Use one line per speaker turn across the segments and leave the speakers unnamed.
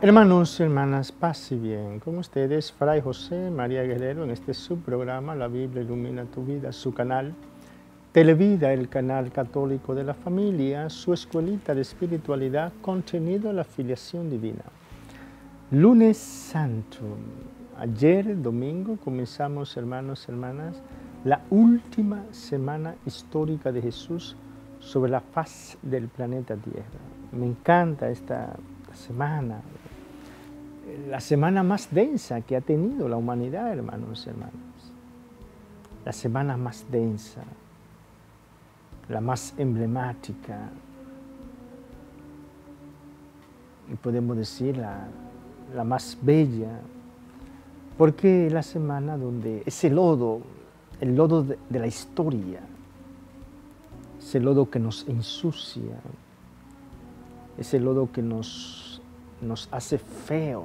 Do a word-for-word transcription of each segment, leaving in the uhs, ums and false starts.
Hermanos y hermanas, paz y bien. Con ustedes, Fray José María Guerrero, en este subprograma La Biblia Ilumina Tu Vida, su canal Televida, el canal católico de la familia, su escuelita de espiritualidad, contenido en la filiación divina. Lunes Santo. Ayer, domingo, comenzamos, hermanos y hermanas, la última semana histórica de Jesús sobre la faz del planeta Tierra. Me encanta esta semana, la semana más densa que ha tenido la humanidad, hermanos y hermanas. La semana más densa, la más emblemática, y podemos decir la, la más bella, porque es la semana donde ese lodo, el lodo de, de la historia, ese lodo que nos ensucia, ese lodo que nos, nos hace feos,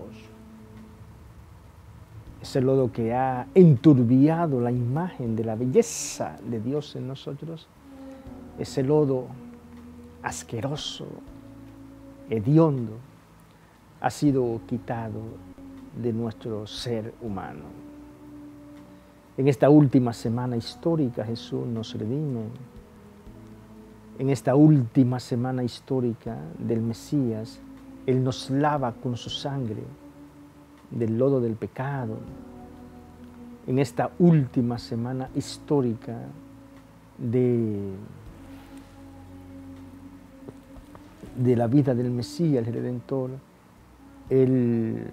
ese lodo que ha enturbiado la imagen de la belleza de Dios en nosotros, ese lodo asqueroso, hediondo, ha sido quitado de nuestro ser humano. En esta última semana histórica Jesús nos redime. En esta última semana histórica del Mesías, Él nos lava con su sangre del lodo del pecado. En esta última semana histórica de, de la vida del Mesías, el Redentor, Él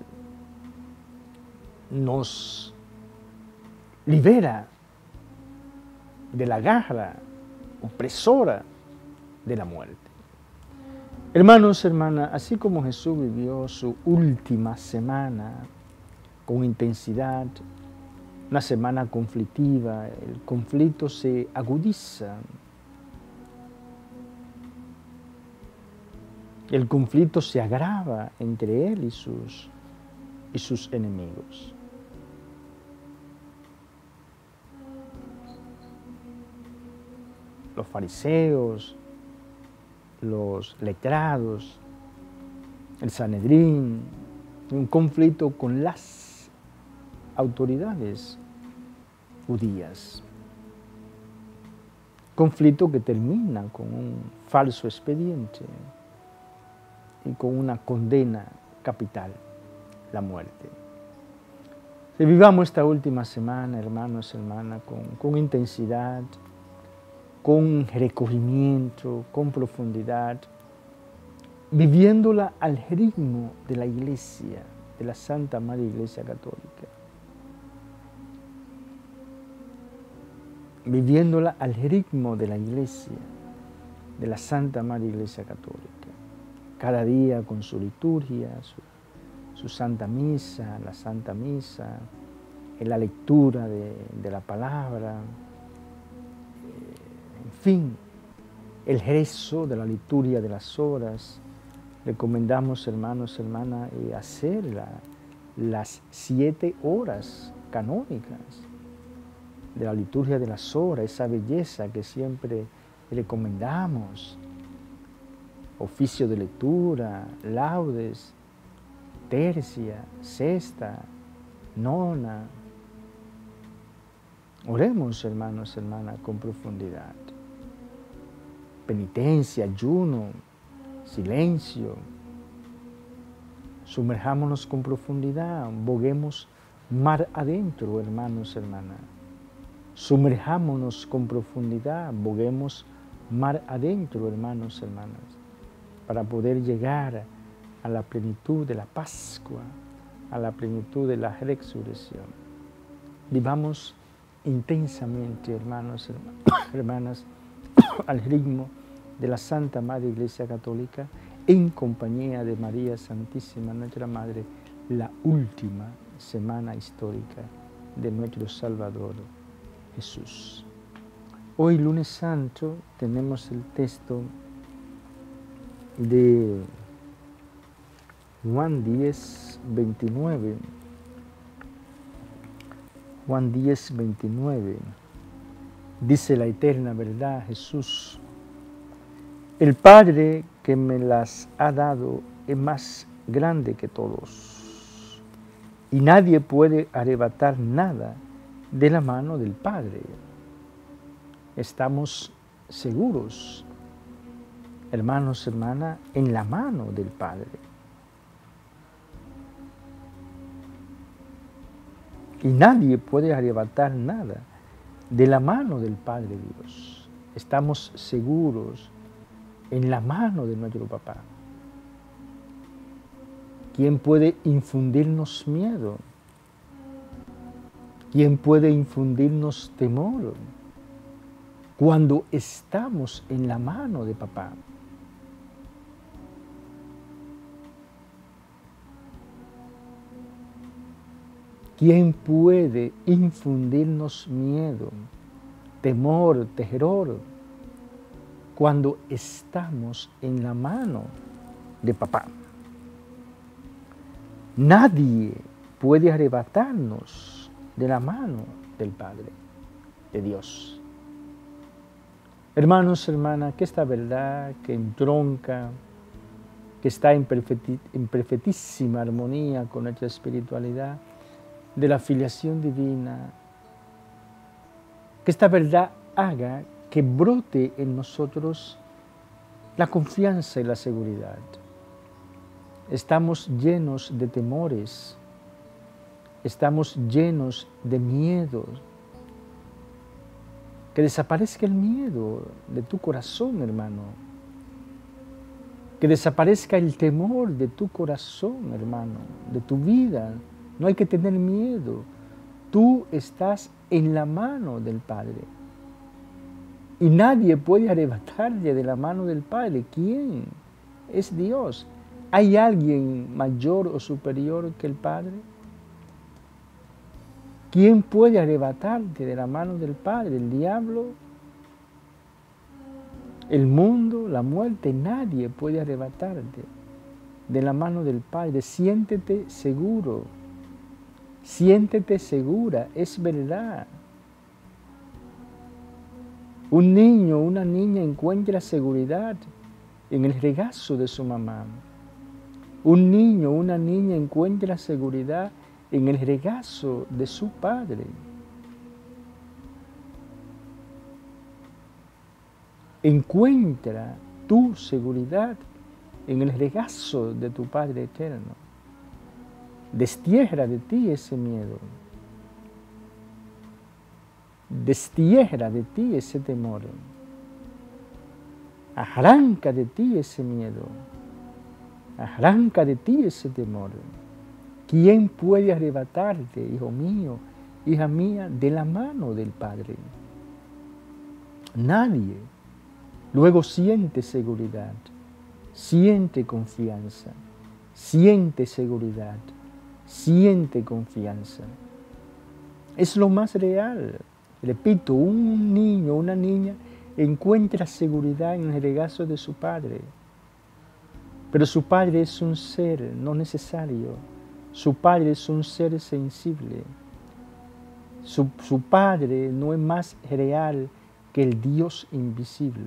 nos libera de la garra opresora de la muerte. Hermanos, hermanas, así como Jesús vivió su última semana con intensidad, una semana conflictiva, el conflicto se agudiza, el conflicto se agrava entre él y sus, y sus enemigos. Los fariseos, los letrados, el Sanedrín, un conflicto con las autoridades judías. Conflicto que termina con un falso expediente y con una condena capital, la muerte. Si vivamos esta última semana, hermanos y hermanas, con, con intensidad, con recogimiento, con profundidad, viviéndola al ritmo de la Iglesia, de la Santa Madre Iglesia Católica. Viviéndola al ritmo de la Iglesia, de la Santa Madre Iglesia Católica. Cada día con su liturgia, su, su Santa Misa, la Santa Misa, en la lectura de, de la palabra, en fin, el rezo de la liturgia de las horas. Recomendamos, hermanos y hermanas, hacer la, las siete horas canónicas de la liturgia de las horas, esa belleza que siempre recomendamos. Oficio de lectura, laudes, tercia, sexta, nona. Oremos, hermanos y hermanas, con profundidad. Penitencia, ayuno, silencio. Sumerjámonos con profundidad, boguemos mar adentro, hermanos y hermanas. Sumerjámonos con profundidad, boguemos mar adentro, hermanos y hermanas, para poder llegar a la plenitud de la Pascua, a la plenitud de la resurrección. Vivamos intensamente, hermanos y hermanas, al ritmo de la Santa Madre Iglesia Católica, en compañía de María Santísima, nuestra Madre, la última semana histórica de nuestro Salvador Jesús. Hoy, lunes santo, tenemos el texto de Juan diez, veintinueve. Juan diez, veintinueve. Dice la eterna verdad, Jesús: el Padre que me las ha dado es más grande que todos. Y nadie puede arrebatar nada de la mano del Padre. Estamos seguros, hermanos, hermanas, en la mano del Padre. Y nadie puede arrebatar nada de la mano del Padre Dios. Estamos seguros en la mano de nuestro Papá. ¿Quién puede infundirnos miedo? ¿Quién puede infundirnos temor cuando estamos en la mano de Papá? ¿Quién puede infundirnos miedo, temor, terror, cuando estamos en la mano de Papá? Nadie puede arrebatarnos de la mano del Padre, de Dios. Hermanos, hermanas, que esta verdad que entronca, que está en, perfecti, en perfectísima armonía con nuestra espiritualidad, de la filiación divina, que esta verdad haga que brote en nosotros la confianza y la seguridad. Estamos llenos de temores, estamos llenos de miedos. Que desaparezca el miedo de tu corazón, hermano. Que desaparezca el temor de tu corazón, hermano, de tu vida. No hay que tener miedo. Tú estás en la mano del Padre. Y nadie puede arrebatarle de la mano del Padre. ¿Quién? Es Dios. ¿Hay alguien mayor o superior que el Padre? ¿Quién puede arrebatarte de la mano del Padre? ¿El diablo? ¿El mundo? ¿La muerte? Nadie puede arrebatarte de la mano del Padre. Siéntete seguro. Siéntete segura, es verdad. Un niño o una niña encuentra seguridad en el regazo de su mamá. Un niño o una niña encuentra seguridad en el regazo de su padre. Encuentra tu seguridad en el regazo de tu Padre eterno. Destierra de ti ese miedo. Destierra de ti ese temor. Arranca de ti ese miedo. Arranca de ti ese temor. ¿Quién puede arrebatarte, hijo mío, hija mía, de la mano del Padre? Nadie. Luego siente seguridad, siente confianza, siente seguridad. Siente confianza. Es lo más real. Repito, un niño, una niña encuentra seguridad en el regazo de su padre. Pero su padre es un ser no necesario. Su padre es un ser sensible. Su, su padre no es más real que el Dios invisible,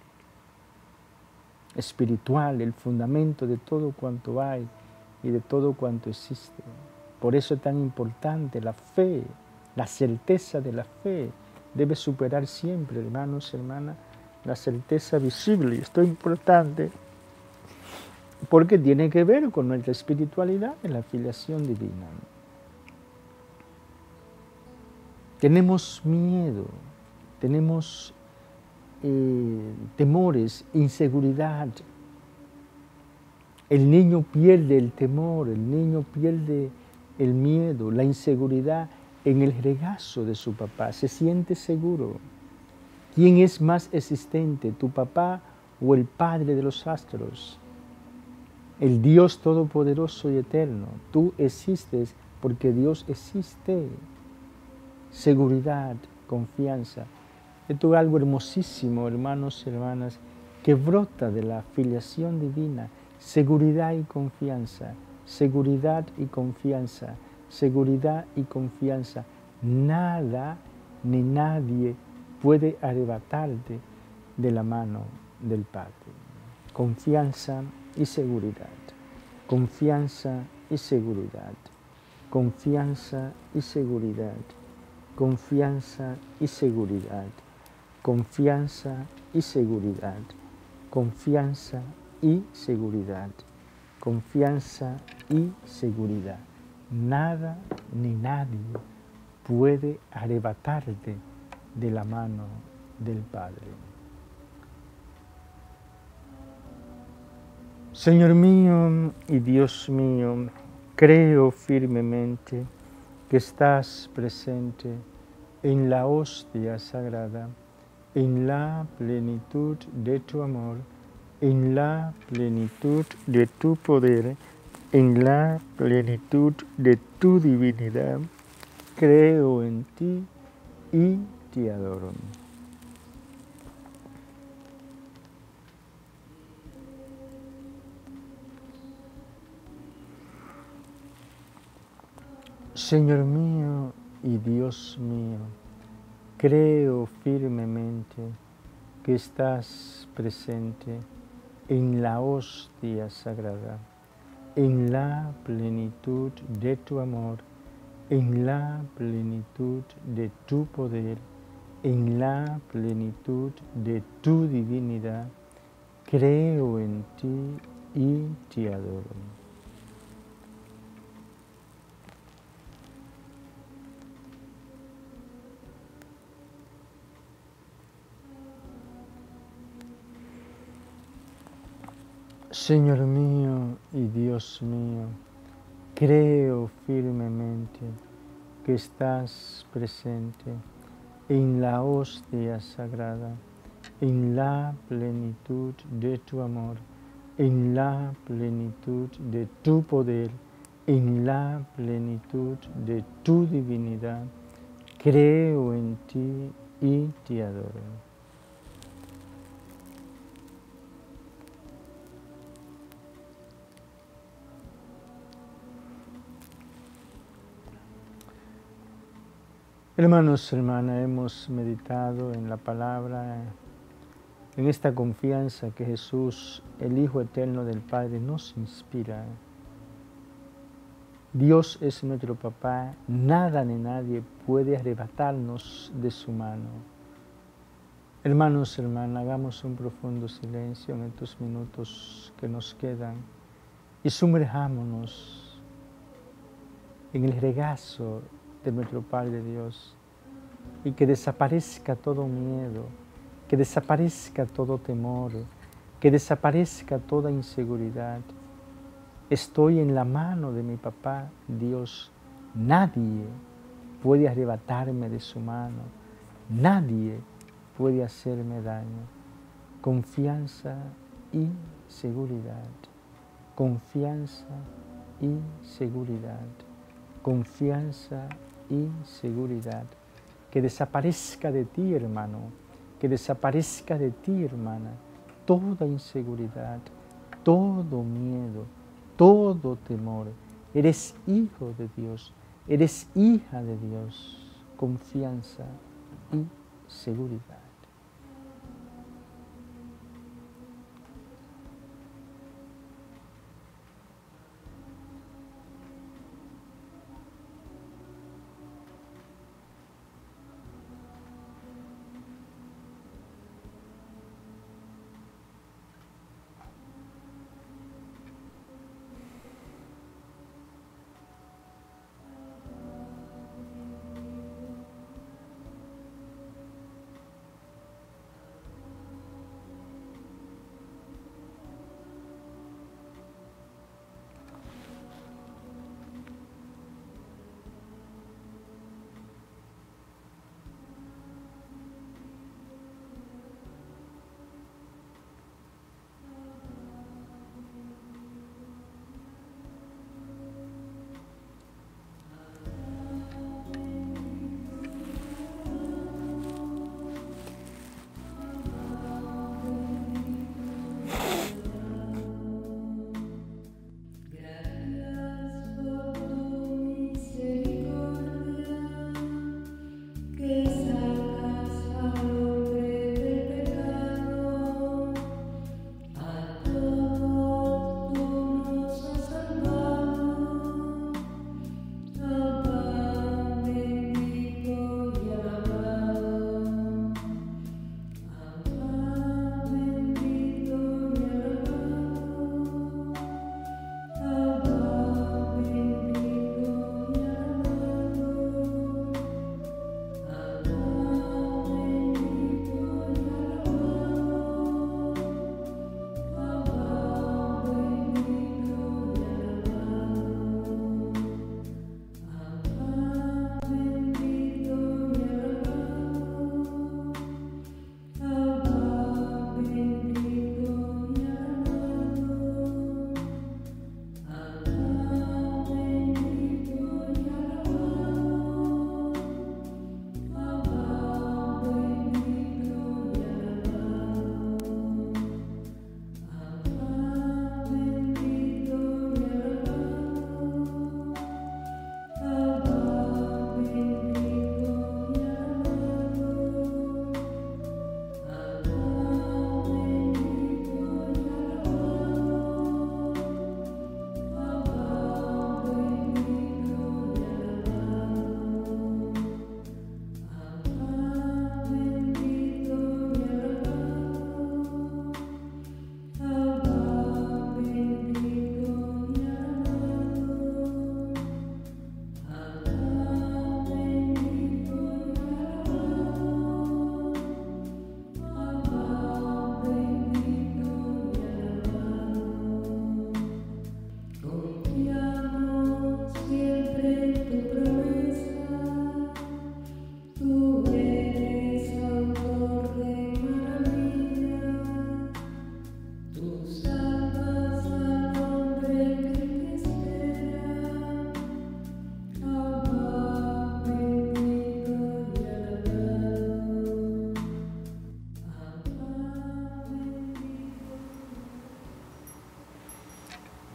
espiritual, el fundamento de todo cuanto hay y de todo cuanto existe. Por eso es tan importante la fe, la certeza de la fe. Debe superar siempre, hermanos y hermanas, la certeza visible. Esto es importante porque tiene que ver con nuestra espiritualidad en la filiación divina. Tenemos miedo, tenemos eh, temores, inseguridad. El niño pierde el temor, el niño pierde el miedo, la inseguridad en el regazo de su papá. Se siente seguro. ¿Quién es más existente, tu papá o el Padre de los astros? El Dios todopoderoso y eterno. Tú existes porque Dios existe. Seguridad, confianza. Esto es algo hermosísimo, hermanos y hermanas, que brota de la filiación divina. Seguridad y confianza, seguridad y confianza, seguridad y confianza. Nada ni nadie puede arrebatarte de la mano del Padre. Confianza y seguridad. confianza y seguridad, confianza y seguridad, confianza y seguridad, confianza y seguridad, confianza y seguridad, confianza y seguridad. Nada ni nadie puede arrebatarte de la mano del Padre. Señor mío y Dios mío, creo firmemente que estás presente en la hostia sagrada, en la plenitud de tu amor, en la plenitud de tu poder, en la plenitud de tu divinidad. Creo en ti y te adoro. Señor mío y Dios mío, creo firmemente que estás presente en la hostia sagrada, en la plenitud de tu amor, en la plenitud de tu poder, en la plenitud de tu divinidad. Creo en ti y te adoro. Señor mío y Dios mío, creo firmemente que estás presente en la hostia sagrada, en la plenitud de tu amor, en la plenitud de tu poder, en la plenitud de tu divinidad. Creo en ti y te adoro. Hermanos, hermanas, hemos meditado en la palabra, en esta confianza que Jesús, el Hijo Eterno del Padre, nos inspira. Dios es nuestro papá, nada ni nadie puede arrebatarnos de su mano. Hermanos, hermanas, hagamos un profundo silencio en estos minutos que nos quedan y sumerjámonos en el regazo de nuestro Padre Dios y que desaparezca todo miedo, que desaparezca todo temor, que desaparezca toda inseguridad. Estoy en la mano de mi papá Dios. Nadie puede arrebatarme de su mano. Nadie puede hacerme daño. Confianza y seguridad. Confianza y seguridad. Confianza y seguridad. Que desaparezca de ti, hermano. Que desaparezca de ti, hermana. Toda inseguridad, todo miedo, todo temor. Eres hijo de Dios, eres hija de Dios. Confianza y seguridad.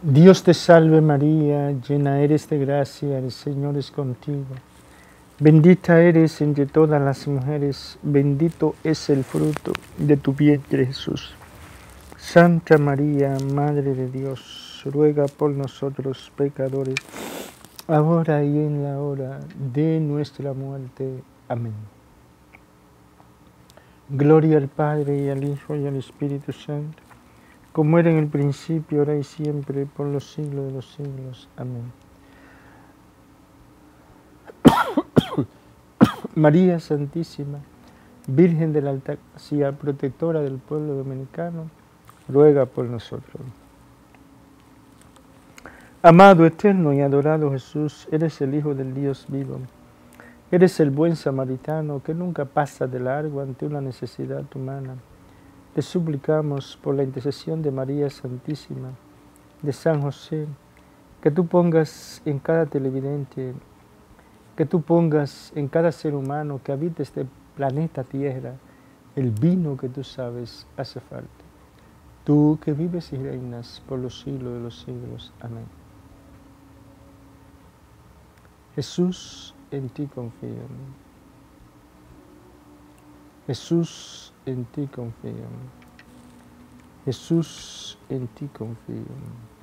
Dios te salve María, llena eres de gracia, el Señor es contigo. Bendita eres entre todas las mujeres, bendito es el fruto de tu vientre Jesús. Santa María, Madre de Dios, ruega por nosotros pecadores, ahora y en la hora de nuestra muerte. Amén. Gloria al Padre, y al Hijo, y al Espíritu Santo, como era en el principio, ahora y siempre, por los siglos de los siglos. Amén. María Santísima, Virgen de la Alta Gracia, protectora del pueblo dominicano, ruega por nosotros. Amado, eterno y adorado Jesús, eres el Hijo del Dios vivo. Eres el buen samaritano que nunca pasa de largo ante una necesidad humana. Te suplicamos por la intercesión de María Santísima, de San José, que tú pongas en cada televidente, que tú pongas en cada ser humano que habita este planeta Tierra el vino que tú sabes hace falta. Tú que vives y reinas por los siglos de los siglos. Amén. Jesús, en ti confío. Jesús, en ti confío. Jesús, en ti confío.